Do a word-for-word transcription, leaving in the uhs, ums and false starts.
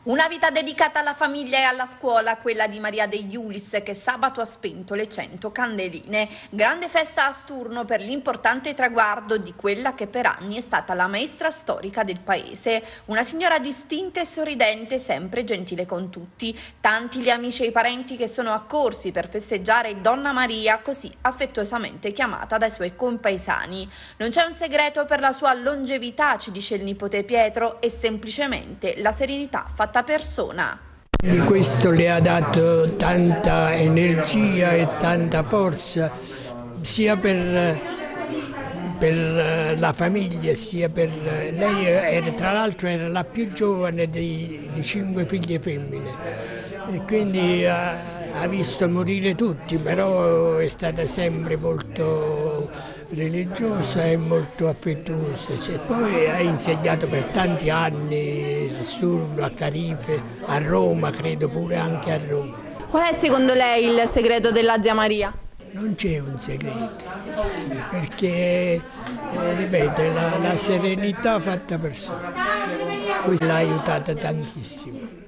Una vita dedicata alla famiglia e alla scuola, quella di Maria De Iulis, che sabato ha spento le cento candeline. Grande festa a Sturno per l'importante traguardo di quella che per anni è stata la maestra storica del paese. Una signora distinta e sorridente, sempre gentile con tutti. Tanti gli amici e i parenti che sono accorsi per festeggiare Donna Maria, così affettuosamente chiamata dai suoi compaesani. Non c'è un segreto per la sua longevità, ci dice il nipote Pietro, è semplicemente la serenità fatta persona. Di questo le ha dato tanta energia e tanta forza sia per, per la famiglia sia per lei. Era, tra l'altro era la più giovane di, di cinque figlie femmine e quindi ha, ha visto morire tutti, però è stata sempre molto religiosa e molto affettuosa. E poi ha insegnato per tanti anni a Sturno, a Carife, a Roma, credo pure anche a Roma. Qual è secondo lei il segreto della zia Maria? Non c'è un segreto, perché, eh, ripeto, la, la serenità fatta persona. Questo l'ha aiutata tantissimo.